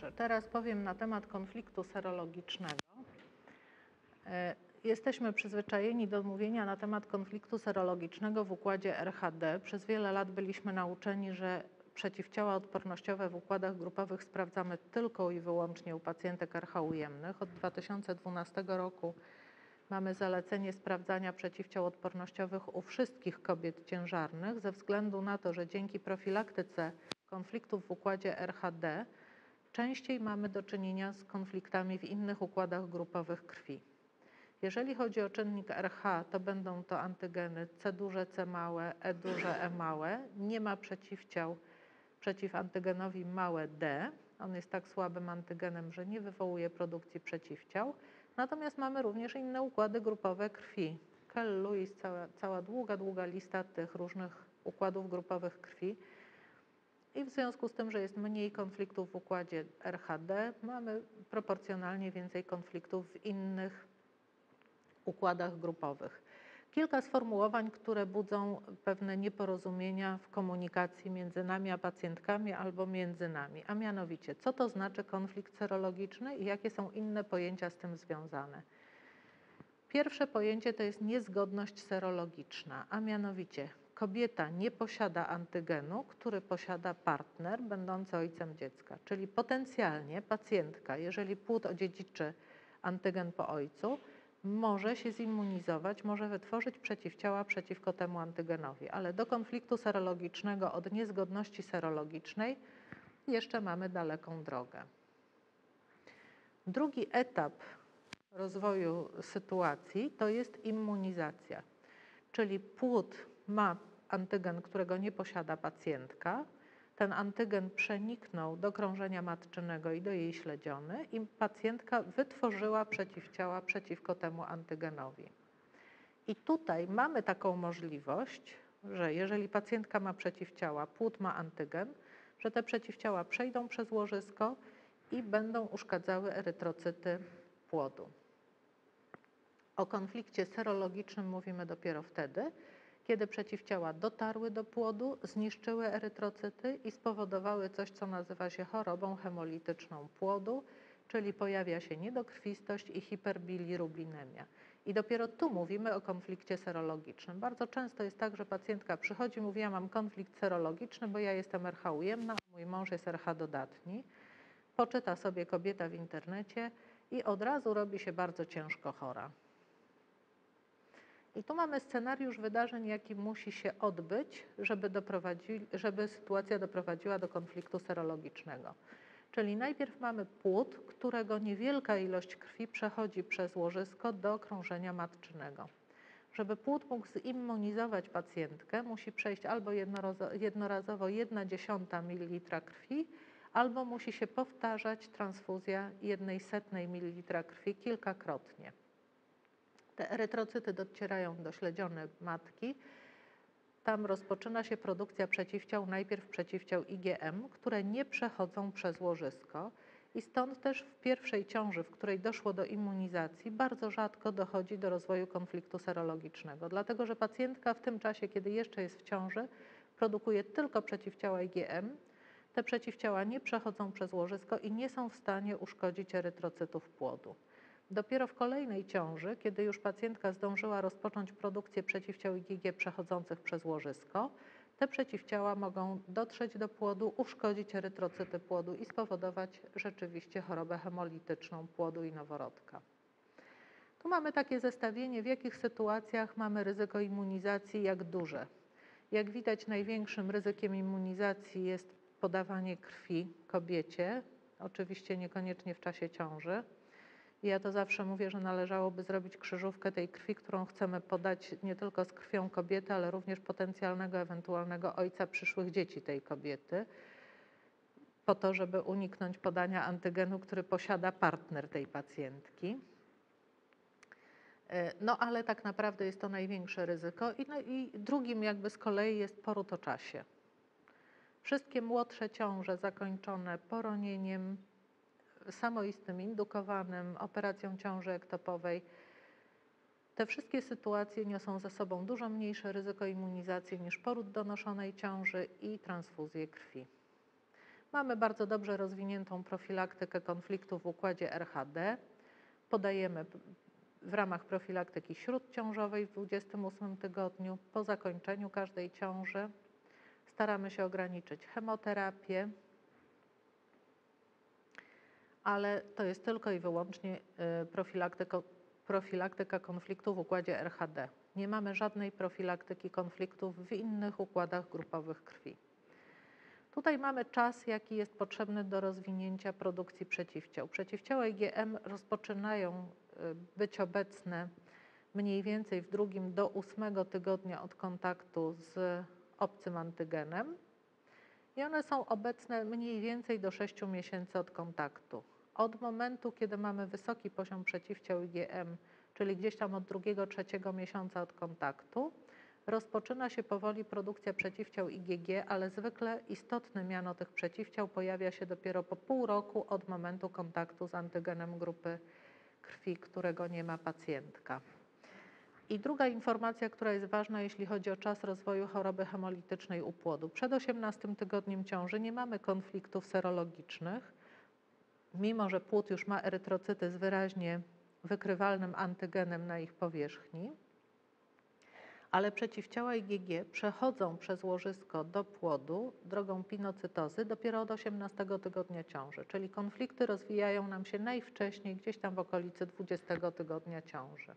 Dobrze, teraz powiem na temat konfliktu serologicznego. Jesteśmy przyzwyczajeni do mówienia na temat konfliktu serologicznego w układzie RHD. Przez wiele lat byliśmy nauczeni, że przeciwciała odpornościowe w układach grupowych sprawdzamy tylko i wyłącznie u pacjentek RH ujemnych. Od 2012 roku mamy zalecenie sprawdzania przeciwciał odpornościowych u wszystkich kobiet ciężarnych ze względu na to, że dzięki profilaktyce konfliktów w układzie RHD częściej mamy do czynienia z konfliktami w innych układach grupowych krwi. Jeżeli chodzi o czynnik RH, to będą to antygeny C duże, C małe, E duże, E małe. Nie ma przeciwciał przeciw antygenowi małe D. On jest tak słabym antygenem, że nie wywołuje produkcji przeciwciał. Natomiast mamy również inne układy grupowe krwi. Kell-Lewis, cała długa lista tych różnych układów grupowych krwi. I w związku z tym, że jest mniej konfliktów w układzie RHD, mamy proporcjonalnie więcej konfliktów w innych układach grupowych. Kilka sformułowań, które budzą pewne nieporozumienia w komunikacji między nami a pacjentkami albo między nami, a mianowicie, co to znaczy konflikt serologiczny i jakie są inne pojęcia z tym związane. Pierwsze pojęcie to jest niezgodność serologiczna, a mianowicie kobieta nie posiada antygenu, który posiada partner będący ojcem dziecka, czyli potencjalnie pacjentka, jeżeli płód odziedziczy antygen po ojcu, może się zimmunizować, może wytworzyć przeciwciała przeciwko temu antygenowi, ale do konfliktu serologicznego od niezgodności serologicznej jeszcze mamy daleką drogę. Drugi etap rozwoju sytuacji to jest immunizacja, czyli płód ma antygen, którego nie posiada pacjentka. Ten antygen przeniknął do krążenia matczynego i do jej śledziony i pacjentka wytworzyła przeciwciała przeciwko temu antygenowi. I tutaj mamy taką możliwość, że jeżeli pacjentka ma przeciwciała, płód ma antygen, że te przeciwciała przejdą przez łożysko i będą uszkadzały erytrocyty płodu. O konflikcie serologicznym mówimy dopiero wtedy, kiedy przeciwciała dotarły do płodu, zniszczyły erytrocyty i spowodowały coś, co nazywa się chorobą hemolityczną płodu, czyli pojawia się niedokrwistość i hiperbilirubinemia. I dopiero tu mówimy o konflikcie serologicznym. Bardzo często jest tak, że pacjentka przychodzi i mówi, ja mam konflikt serologiczny, bo ja jestem RH ujemna, a mój mąż jest RH dodatni. Poczyta sobie kobieta w internecie i od razu robi się bardzo ciężko chora. I tu mamy scenariusz wydarzeń, jaki musi się odbyć, żeby sytuacja doprowadziła do konfliktu serologicznego. Czyli najpierw mamy płód, którego niewielka ilość krwi przechodzi przez łożysko do krążenia matczynego. Żeby płód mógł zimmunizować pacjentkę, musi przejść albo jednorazowo 1/10 ml krwi, albo musi się powtarzać transfuzja 1/100 ml krwi kilkakrotnie. Te erytrocyty docierają do śledziony matki. Tam rozpoczyna się produkcja przeciwciał, najpierw przeciwciał IgM, które nie przechodzą przez łożysko i stąd też w pierwszej ciąży, w której doszło do immunizacji, bardzo rzadko dochodzi do rozwoju konfliktu serologicznego, dlatego że pacjentka w tym czasie, kiedy jeszcze jest w ciąży, produkuje tylko przeciwciała IgM. Te przeciwciała nie przechodzą przez łożysko i nie są w stanie uszkodzić erytrocytów płodu. Dopiero w kolejnej ciąży, kiedy już pacjentka zdążyła rozpocząć produkcję przeciwciał IgG przechodzących przez łożysko, te przeciwciała mogą dotrzeć do płodu, uszkodzić erytrocyty płodu i spowodować rzeczywiście chorobę hemolityczną płodu i noworodka. Tu mamy takie zestawienie, w jakich sytuacjach mamy ryzyko immunizacji, jak duże. Jak widać, największym ryzykiem immunizacji jest podawanie krwi kobiecie, oczywiście niekoniecznie w czasie ciąży. Ja to zawsze mówię, że należałoby zrobić krzyżówkę tej krwi, którą chcemy podać nie tylko z krwią kobiety, ale również potencjalnego, ewentualnego ojca przyszłych dzieci tej kobiety, po to, żeby uniknąć podania antygenu, który posiada partner tej pacjentki. No ale tak naprawdę jest to największe ryzyko i drugim jakby z kolei jest poród o czasie. Wszystkie młodsze ciąże zakończone poronieniem, samoistnym, indukowanym, operacją ciąży ektopowej. Te wszystkie sytuacje niosą ze sobą dużo mniejsze ryzyko immunizacji niż poród donoszonej ciąży i transfuzję krwi. Mamy bardzo dobrze rozwiniętą profilaktykę konfliktów w układzie RHD. Podajemy w ramach profilaktyki śródciążowej w 28 tygodniu, po zakończeniu każdej ciąży. Staramy się ograniczyć chemoterapię, ale to jest tylko i wyłącznie profilaktyka konfliktów w układzie RHD. Nie mamy żadnej profilaktyki konfliktów w innych układach grupowych krwi. Tutaj mamy czas, jaki jest potrzebny do rozwinięcia produkcji przeciwciał. Przeciwciała IgM rozpoczynają być obecne mniej więcej w 2 do 8 tygodnia od kontaktu z obcym antygenem i one są obecne mniej więcej do 6 miesięcy od kontaktu. Od momentu, kiedy mamy wysoki poziom przeciwciał IgM, czyli gdzieś tam od 2-3 miesiąca od kontaktu, rozpoczyna się powoli produkcja przeciwciał IgG, ale zwykle istotne miano tych przeciwciał pojawia się dopiero po pół roku od momentu kontaktu z antygenem grupy krwi, którego nie ma pacjentka. I druga informacja, która jest ważna, jeśli chodzi o czas rozwoju choroby hemolitycznej u płodu. Przed 18 tygodniem ciąży nie mamy konfliktów serologicznych, mimo że płód już ma erytrocyty z wyraźnie wykrywalnym antygenem na ich powierzchni, ale przeciwciała IgG przechodzą przez łożysko do płodu drogą pinocytozy dopiero od 18 tygodnia ciąży, czyli konflikty rozwijają nam się najwcześniej gdzieś tam w okolicy 20 tygodnia ciąży.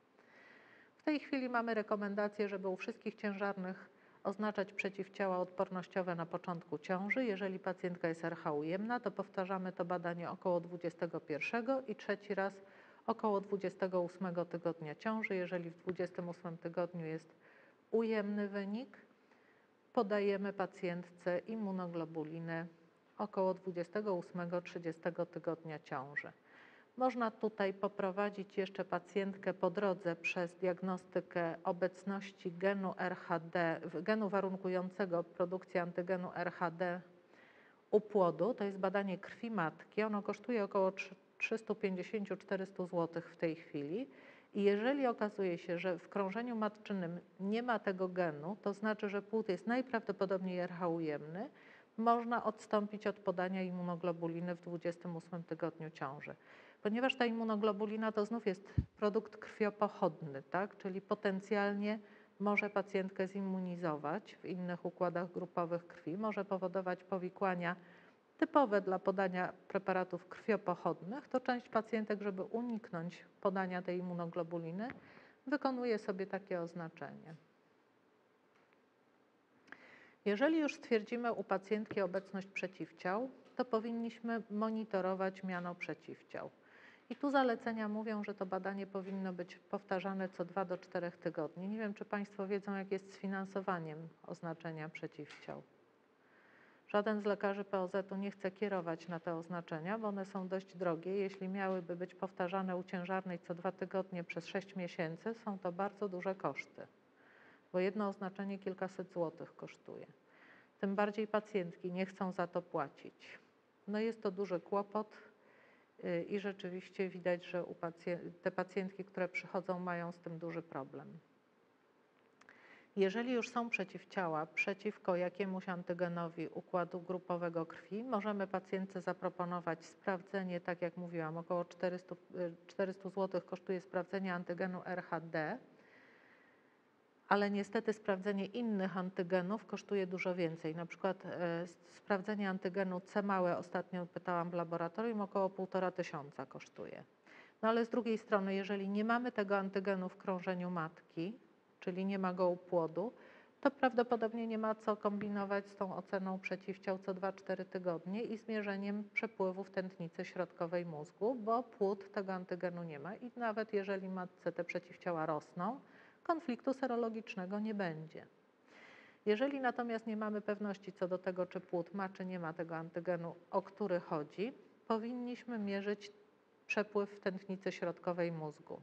W tej chwili mamy rekomendację, żeby u wszystkich ciężarnych oznaczać przeciwciała odpornościowe na początku ciąży. Jeżeli pacjentka jest RH ujemna, to powtarzamy to badanie około 21 i trzeci raz około 28 tygodnia ciąży. Jeżeli w 28 tygodniu jest ujemny wynik, podajemy pacjentce immunoglobulinę około 28-30 tygodnia ciąży. Można tutaj poprowadzić jeszcze pacjentkę po drodze przez diagnostykę obecności genu RHD, genu warunkującego produkcję antygenu RHD u płodu. To jest badanie krwi matki. Ono kosztuje około 350-400 zł w tej chwili. I jeżeli okazuje się, że w krążeniu matczynym nie ma tego genu, to znaczy, że płód jest najprawdopodobniej RH ujemny, można odstąpić od podania immunoglobuliny w 28 tygodniu ciąży. Ponieważ ta immunoglobulina to znów jest produkt krwiopochodny, tak? Czyli potencjalnie może pacjentkę zimmunizować w innych układach grupowych krwi, może powodować powikłania typowe dla podania preparatów krwiopochodnych, to część pacjentek, żeby uniknąć podania tej immunoglobuliny, wykonuje sobie takie oznaczenie. Jeżeli już stwierdzimy u pacjentki obecność przeciwciał, to powinniśmy monitorować miano przeciwciał. I tu zalecenia mówią, że to badanie powinno być powtarzane co 2 do 4 tygodni. Nie wiem, czy Państwo wiedzą, jak jest z finansowaniem oznaczenia przeciwciał. Żaden z lekarzy POZ-u nie chce kierować na te oznaczenia, bo one są dość drogie. Jeśli miałyby być powtarzane u ciężarnej co 2 tygodnie przez 6 miesięcy, są to bardzo duże koszty, bo jedno oznaczenie kilkaset złotych kosztuje. Tym bardziej pacjentki nie chcą za to płacić. No jest to duży kłopot i rzeczywiście widać, że te pacjentki, które przychodzą, mają z tym duży problem. Jeżeli już są przeciwciała przeciwko jakiemuś antygenowi układu grupowego krwi, możemy pacjentce zaproponować sprawdzenie, tak jak mówiłam, około 400 zł kosztuje sprawdzenie antygenu RHD, ale niestety sprawdzenie innych antygenów kosztuje dużo więcej. Na przykład sprawdzenie antygenu C małe, ostatnio pytałam w laboratorium, około 1500 kosztuje. No ale z drugiej strony, jeżeli nie mamy tego antygenu w krążeniu matki, czyli nie ma go u płodu, to prawdopodobnie nie ma co kombinować z tą oceną przeciwciał co 2-4 tygodnie i zmierzeniem przepływu w tętnicy środkowej mózgu, bo płód tego antygenu nie ma i nawet jeżeli matce te przeciwciała rosną, konfliktu serologicznego nie będzie. Jeżeli natomiast nie mamy pewności co do tego, czy płód ma, czy nie ma tego antygenu, o który chodzi, powinniśmy mierzyć przepływ w tętnicy środkowej mózgu.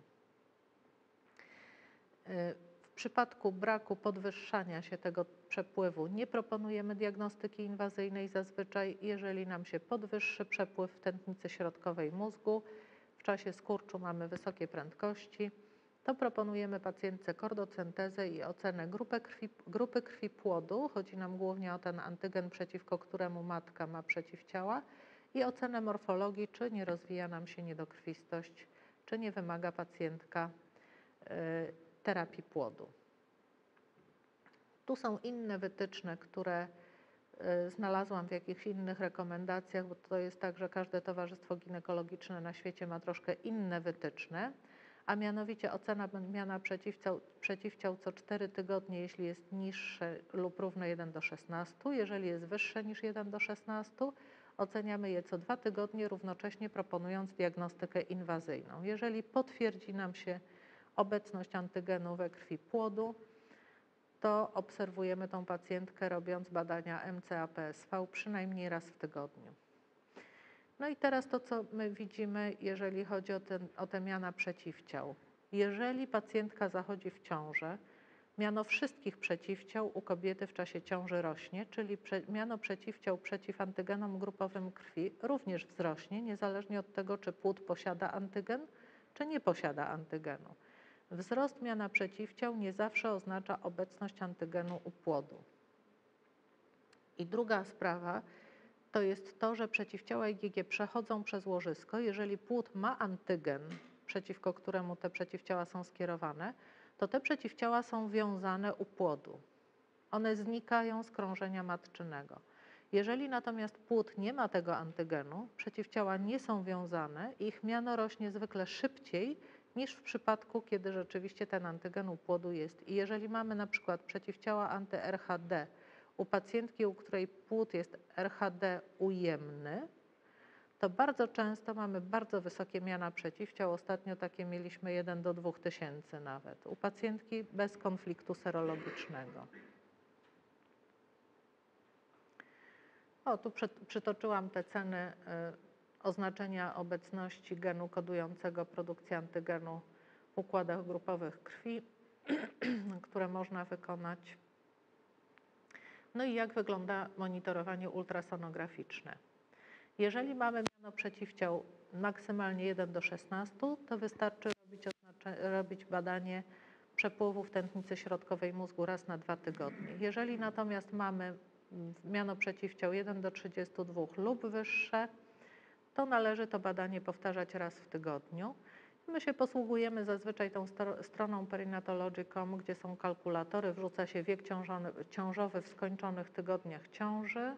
W przypadku braku podwyższania się tego przepływu nie proponujemy diagnostyki inwazyjnej zazwyczaj. Jeżeli nam się podwyższy przepływ w tętnicy środkowej mózgu, w czasie skurczu mamy wysokie prędkości, to proponujemy pacjentce kordocentezę i ocenę grupy krwi płodu. Chodzi nam głównie o ten antygen, przeciwko któremu matka ma przeciwciała, i ocenę morfologii, czy nie rozwija nam się niedokrwistość, czy nie wymaga pacjentka terapii płodu. Tu są inne wytyczne, które znalazłam w jakichś innych rekomendacjach, bo to jest tak, że każde towarzystwo ginekologiczne na świecie ma troszkę inne wytyczne, a mianowicie ocena miana przeciwciał co 4 tygodnie, jeśli jest niższe lub równe 1:16. Jeżeli jest wyższe niż 1:16, oceniamy je co 2 tygodnie, równocześnie proponując diagnostykę inwazyjną. Jeżeli potwierdzi nam się obecność antygenu we krwi płodu, to obserwujemy tą pacjentkę, robiąc badania MCA-PSV przynajmniej raz w tygodniu. No i teraz to, co my widzimy, jeżeli chodzi o te miana przeciwciał. Jeżeli pacjentka zachodzi w ciążę, miano wszystkich przeciwciał u kobiety w czasie ciąży rośnie, czyli miano przeciwciał przeciw antygenom grupowym krwi również wzrośnie, niezależnie od tego, czy płód posiada antygen, czy nie posiada antygenu. Wzrost miana przeciwciał nie zawsze oznacza obecność antygenu u płodu. I druga sprawa to jest to, że przeciwciała IgG przechodzą przez łożysko. Jeżeli płód ma antygen, przeciwko któremu te przeciwciała są skierowane, to te przeciwciała są wiązane u płodu. One znikają z krążenia matczynego. Jeżeli natomiast płód nie ma tego antygenu, przeciwciała nie są wiązane, ich miano rośnie zwykle szybciej niż w przypadku, kiedy rzeczywiście ten antygen u płodu jest. I jeżeli mamy na przykład przeciwciała anty-RHD u pacjentki, u której płód jest RHD ujemny, to bardzo często mamy bardzo wysokie miana przeciwciał. Ostatnio takie mieliśmy 1:2000 nawet. U pacjentki bez konfliktu serologicznego. O, tu przytoczyłam te ceny oznaczenia obecności genu kodującego produkcję antygenu w układach grupowych krwi, które można wykonać. No i jak wygląda monitorowanie ultrasonograficzne? Jeżeli mamy miano przeciwciał maksymalnie 1:16, to wystarczy robić badanie przepływów tętnicy środkowej mózgu raz na 2 tygodnie. Jeżeli natomiast mamy miano przeciwciał 1:32 lub wyższe, to należy to badanie powtarzać raz w tygodniu. My się posługujemy zazwyczaj tą stroną perinatology.com, gdzie są kalkulatory, wrzuca się wiek ciążowy w skończonych tygodniach ciąży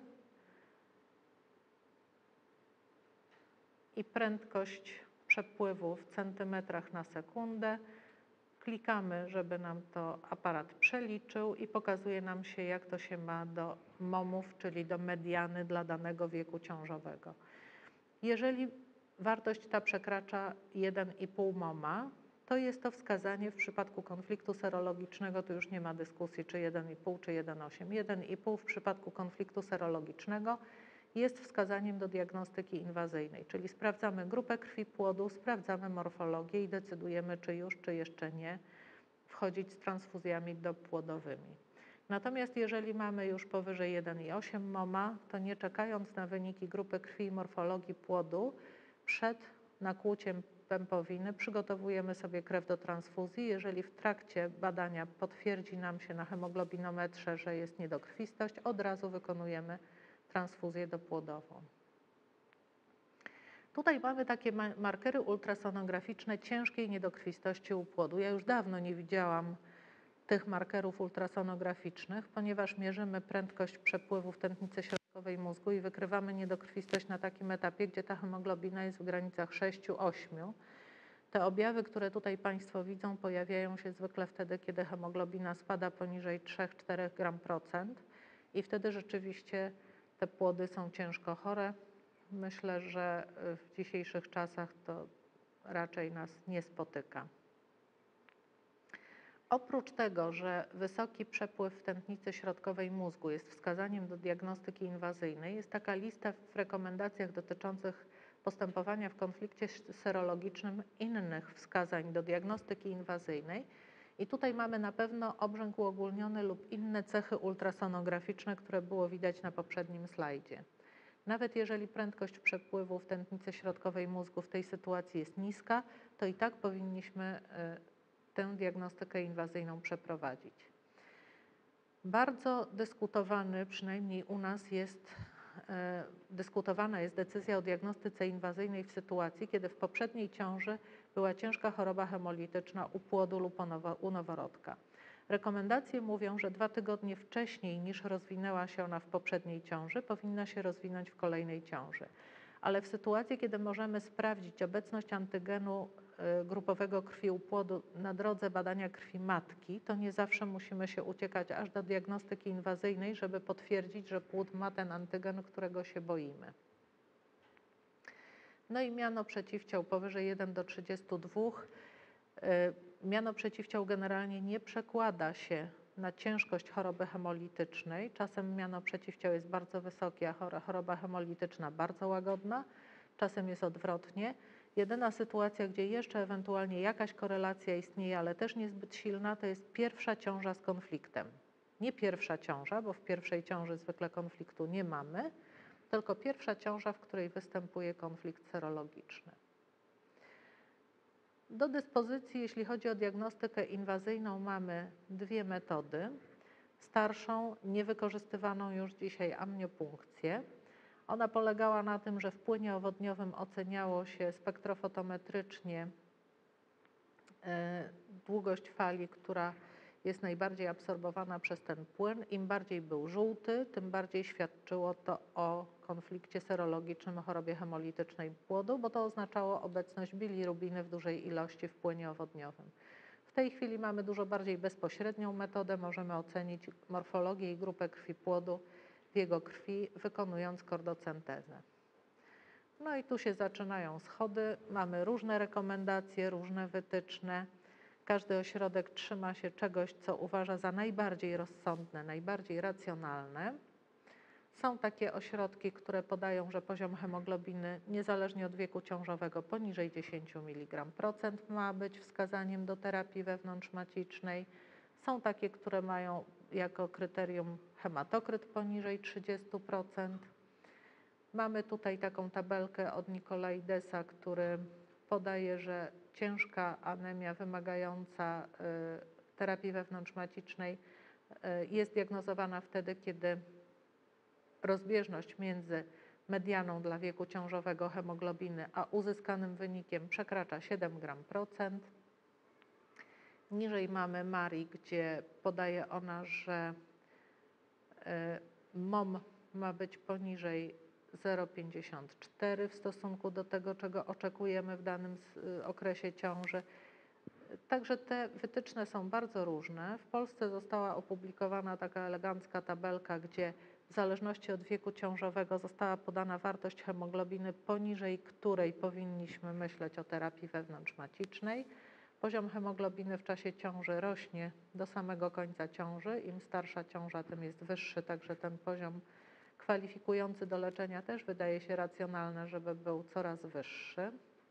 i prędkość przepływu w centymetrach na sekundę. Klikamy, żeby nam to aparat przeliczył i pokazuje nam się, jak to się ma do momów, czyli do mediany dla danego wieku ciążowego. Jeżeli wartość ta przekracza 1,5 moma, to jest to wskazanie w przypadku konfliktu serologicznego, to już nie ma dyskusji, czy 1,5 czy 1,8. 1,5 w przypadku konfliktu serologicznego jest wskazaniem do diagnostyki inwazyjnej, czyli sprawdzamy grupę krwi płodu, sprawdzamy morfologię i decydujemy, czy już, czy jeszcze nie wchodzić z transfuzjami dopłodowymi. Natomiast jeżeli mamy już powyżej 1,8 moma, to nie czekając na wyniki grupy krwi i morfologii płodu, przed nakłuciem pępowiny przygotowujemy sobie krew do transfuzji. Jeżeli w trakcie badania potwierdzi nam się na hemoglobinometrze, że jest niedokrwistość, od razu wykonujemy transfuzję dopłodową. Tutaj mamy takie markery ultrasonograficzne ciężkiej niedokrwistości u płodu. Ja już dawno nie widziałam tych markerów ultrasonograficznych, ponieważ mierzymy prędkość przepływu w tętnicy środkowej mózgu i wykrywamy niedokrwistość na takim etapie, gdzie ta hemoglobina jest w granicach 6-8. Te objawy, które tutaj Państwo widzą, pojawiają się zwykle wtedy, kiedy hemoglobina spada poniżej 3-4 g% i wtedy rzeczywiście te płody są ciężko chore. Myślę, że w dzisiejszych czasach to raczej nas nie spotyka. Oprócz tego, że wysoki przepływ w tętnicy środkowej mózgu jest wskazaniem do diagnostyki inwazyjnej, jest taka lista w rekomendacjach dotyczących postępowania w konflikcie serologicznym innych wskazań do diagnostyki inwazyjnej. I tutaj mamy na pewno obrzęk uogólniony lub inne cechy ultrasonograficzne, które było widać na poprzednim slajdzie. Nawet jeżeli prędkość przepływu w tętnicy środkowej mózgu w tej sytuacji jest niska, to i tak powinniśmy tę diagnostykę inwazyjną przeprowadzić. Bardzo dyskutowany, przynajmniej u nas dyskutowana jest decyzja o diagnostyce inwazyjnej w sytuacji, kiedy w poprzedniej ciąży była ciężka choroba hemolityczna u płodu lub u noworodka. Rekomendacje mówią, że 2 tygodnie wcześniej niż rozwinęła się ona w poprzedniej ciąży, powinna się rozwinąć w kolejnej ciąży. Ale w sytuacji, kiedy możemy sprawdzić obecność antygenu grupowego krwi u płodu na drodze badania krwi matki, to nie zawsze musimy się uciekać aż do diagnostyki inwazyjnej, żeby potwierdzić, że płód ma ten antygen, którego się boimy. No i miano przeciwciał powyżej 1:32. Miano przeciwciał generalnie nie przekłada się na ciężkość choroby hemolitycznej. Czasem miano przeciwciał jest bardzo wysokie, a choroba hemolityczna bardzo łagodna. Czasem jest odwrotnie. Jedyna sytuacja, gdzie jeszcze ewentualnie jakaś korelacja istnieje, ale też niezbyt silna, to jest pierwsza ciąża z konfliktem. Nie pierwsza ciąża, bo w pierwszej ciąży zwykle konfliktu nie mamy, tylko pierwsza ciąża, w której występuje konflikt serologiczny. Do dyspozycji, jeśli chodzi o diagnostykę inwazyjną, mamy 2 metody. Starszą, niewykorzystywaną już dzisiaj amniopunkcję. Ona polegała na tym, że w płynie owodniowym oceniało się spektrofotometrycznie długość fali, która jest najbardziej absorbowana przez ten płyn. Im bardziej był żółty, tym bardziej świadczyło to o konflikcie serologicznym, o chorobie hemolitycznej płodu, bo to oznaczało obecność bilirubiny w dużej ilości w płynie owodniowym. W tej chwili mamy dużo bardziej bezpośrednią metodę. Możemy ocenić morfologię i grupę krwi płodu w jego krwi, wykonując kordocentezę. No i tu się zaczynają schody. Mamy różne rekomendacje, różne wytyczne. Każdy ośrodek trzyma się czegoś, co uważa za najbardziej rozsądne, najbardziej racjonalne. Są takie ośrodki, które podają, że poziom hemoglobiny niezależnie od wieku ciążowego poniżej 10 mg% ma być wskazaniem do terapii wewnątrzmacicznej. Są takie, które mają jako kryterium hematokryt poniżej 30%. Mamy tutaj taką tabelkę od Nikolaidesa, który podaje, że ciężka anemia wymagająca terapii wewnątrzmacicznej jest diagnozowana wtedy, kiedy rozbieżność między medianą dla wieku ciążowego hemoglobiny a uzyskanym wynikiem przekracza 7 g%. Niżej mamy Marii, gdzie podaje ona, że MOM ma być poniżej 0,54 w stosunku do tego, czego oczekujemy w danym okresie ciąży. Także te wytyczne są bardzo różne. W Polsce została opublikowana taka elegancka tabelka, gdzie w zależności od wieku ciążowego została podana wartość hemoglobiny, poniżej której powinniśmy myśleć o terapii wewnątrzmacicznej. Poziom hemoglobiny w czasie ciąży rośnie do samego końca ciąży. Im starsza ciąża, tym jest wyższy, także ten poziom kwalifikujący do leczenia też wydaje się racjonalne, żeby był coraz wyższy.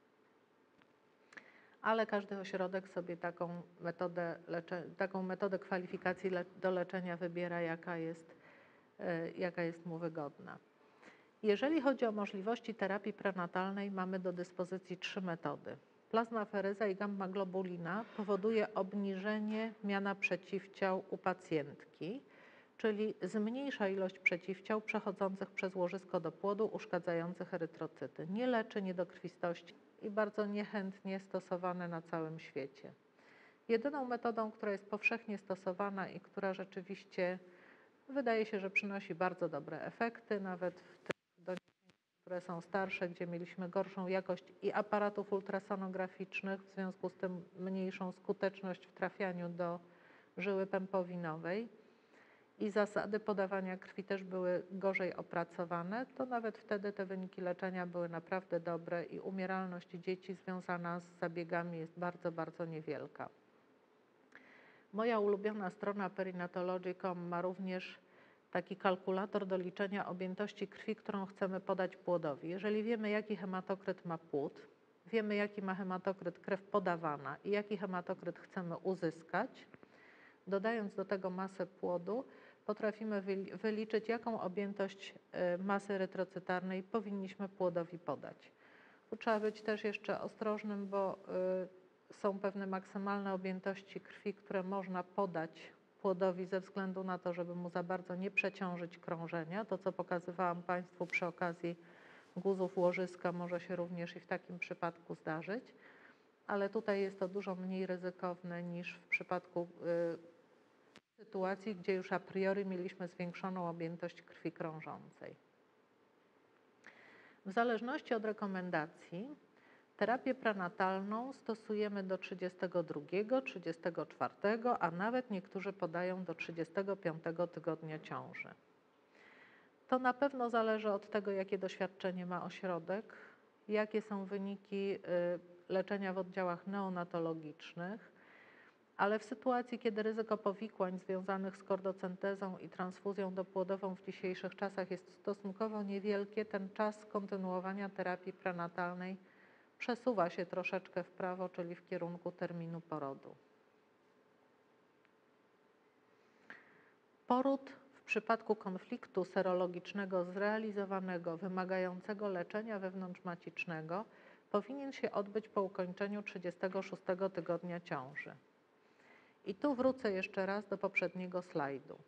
Ale każdy ośrodek sobie taką metodę kwalifikacji do leczenia wybiera, jaka jest mu wygodna. Jeżeli chodzi o możliwości terapii prenatalnej, mamy do dyspozycji 3 metody. Plazmaferyza i gamma-globulina powoduje obniżenie miana przeciwciał u pacjentki, czyli zmniejsza ilość przeciwciał przechodzących przez łożysko do płodu, uszkadzających erytrocyty. Nie leczy niedokrwistości i bardzo niechętnie stosowane na całym świecie. Jedyną metodą, która jest powszechnie stosowana i która rzeczywiście wydaje się, że przynosi bardzo dobre efekty, nawet w tych doniesieniach, które są starsze, gdzie mieliśmy gorszą jakość i aparatów ultrasonograficznych, w związku z tym mniejszą skuteczność w trafianiu do żyły pępowinowej i zasady podawania krwi też były gorzej opracowane, to nawet wtedy te wyniki leczenia były naprawdę dobre i umieralność dzieci związana z zabiegami jest bardzo, bardzo niewielka. Moja ulubiona strona perinatology.com ma również taki kalkulator do liczenia objętości krwi, którą chcemy podać płodowi. Jeżeli wiemy, jaki hematokryt ma płód, wiemy, jaki ma hematokryt krew podawana i jaki hematokryt chcemy uzyskać, dodając do tego masę płodu, potrafimy wyliczyć, jaką objętość masy erytrocytarnej powinniśmy płodowi podać. Tu trzeba być też jeszcze ostrożnym, bo są pewne maksymalne objętości krwi, które można podać płodowi ze względu na to, żeby mu za bardzo nie przeciążyć krążenia. To, co pokazywałam Państwu przy okazji guzów łożyska, może się również i w takim przypadku zdarzyć, ale tutaj jest to dużo mniej ryzykowne niż w przypadku sytuacji, gdzie już a priori mieliśmy zwiększoną objętość krwi krążącej. W zależności od rekomendacji terapię prenatalną stosujemy do 32, 34, a nawet niektórzy podają do 35 tygodnia ciąży. To na pewno zależy od tego, jakie doświadczenie ma ośrodek, jakie są wyniki leczenia w oddziałach neonatologicznych, ale w sytuacji, kiedy ryzyko powikłań związanych z kordocentezą i transfuzją dopłodową w dzisiejszych czasach jest stosunkowo niewielkie, ten czas kontynuowania terapii prenatalnej przesuwa się troszeczkę w prawo, czyli w kierunku terminu porodu. Poród w przypadku konfliktu serologicznego zrealizowanego, wymagającego leczenia wewnątrzmacicznego powinien się odbyć po ukończeniu 36 tygodnia ciąży. I tu wrócę jeszcze raz do poprzedniego slajdu.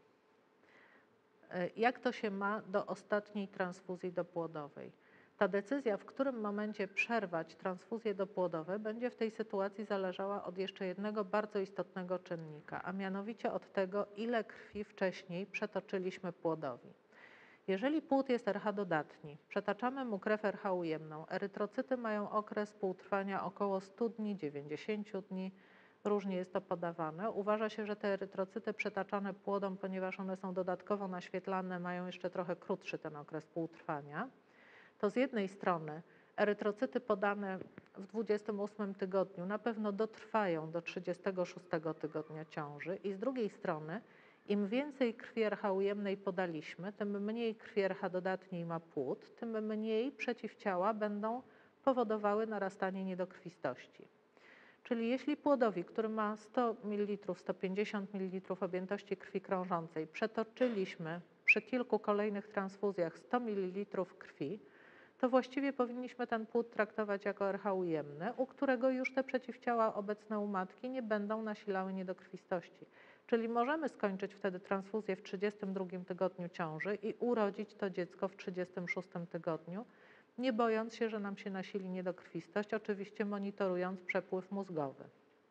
Jak to się ma do ostatniej transfuzji dopłodowej? Ta decyzja, w którym momencie przerwać transfuzje dopłodowe, będzie w tej sytuacji zależała od jeszcze jednego bardzo istotnego czynnika, a mianowicie od tego, ile krwi wcześniej przetoczyliśmy płodowi. Jeżeli płód jest RH dodatni, przetaczamy mu krew RH ujemną, erytrocyty mają okres półtrwania około 100 dni, 90 dni, różnie jest to podawane. Uważa się, że te erytrocyty przetaczane płodom, ponieważ one są dodatkowo naświetlane, mają jeszcze trochę krótszy ten okres półtrwania. To z jednej strony erytrocyty podane w 28 tygodniu na pewno dotrwają do 36 tygodnia ciąży i z drugiej strony im więcej krwi RH ujemnej podaliśmy, tym mniej krwi RH dodatniej ma płód, tym mniej przeciwciała będą powodowały narastanie niedokrwistości. Czyli jeśli płodowi, który ma 100 ml, 150 ml objętości krwi krążącej, przetoczyliśmy przy kilku kolejnych transfuzjach 100 ml krwi, to właściwie powinniśmy ten płód traktować jako RH ujemny, u którego już te przeciwciała obecne u matki nie będą nasilały niedokrwistości. Czyli możemy skończyć wtedy transfuzję w 32 tygodniu ciąży i urodzić to dziecko w 36 tygodniu, nie bojąc się, że nam się nasili niedokrwistość, oczywiście monitorując przepływ mózgowy.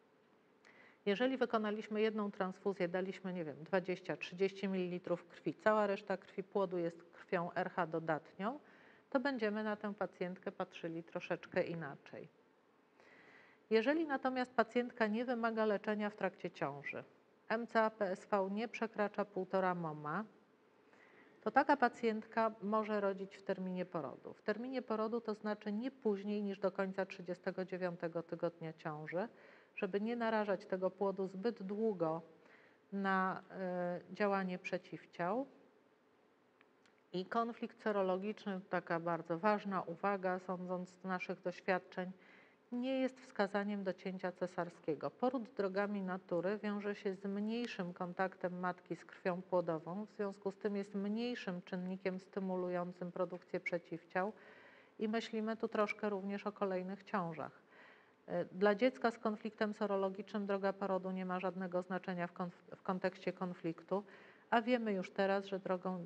Jeżeli wykonaliśmy jedną transfuzję, daliśmy, nie wiem, 20-30 ml krwi, cała reszta krwi płodu jest krwią RH dodatnią, to będziemy na tę pacjentkę patrzyli troszeczkę inaczej. Jeżeli natomiast pacjentka nie wymaga leczenia w trakcie ciąży, MCA-PSV nie przekracza 1,5 moma, to taka pacjentka może rodzić w terminie porodu. W terminie porodu to znaczy nie później niż do końca 39 tygodnia ciąży, żeby nie narażać tego płodu zbyt długo na działanie przeciwciał. I konflikt serologiczny, taka bardzo ważna uwaga, sądząc z naszych doświadczeń, nie jest wskazaniem do cięcia cesarskiego. Poród drogami natury wiąże się z mniejszym kontaktem matki z krwią płodową, w związku z tym jest mniejszym czynnikiem stymulującym produkcję przeciwciał i myślimy tu troszkę również o kolejnych ciążach. Dla dziecka z konfliktem serologicznym droga porodu nie ma żadnego znaczenia w kontekście konfliktu, a wiemy już teraz, że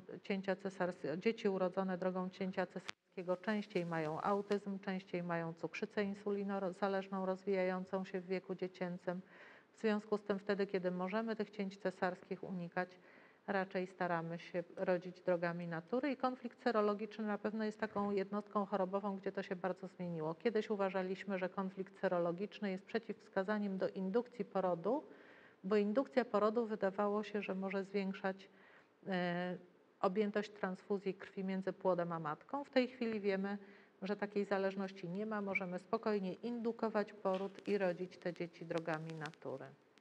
dzieci urodzone drogą cięcia cesarskiego częściej mają autyzm, częściej mają cukrzycę insulinozależną rozwijającą się w wieku dziecięcym. W związku z tym wtedy, kiedy możemy tych cięć cesarskich unikać, raczej staramy się rodzić drogami natury i konflikt serologiczny na pewno jest taką jednostką chorobową, gdzie to się bardzo zmieniło. Kiedyś uważaliśmy, że konflikt serologiczny jest przeciwwskazaniem do indukcji porodu, bo indukcja porodu wydawało się, że może zwiększać objętość transfuzji krwi między płodem a matką. W tej chwili wiemy, że takiej zależności nie ma. Możemy spokojnie indukować poród i rodzić te dzieci drogami natury.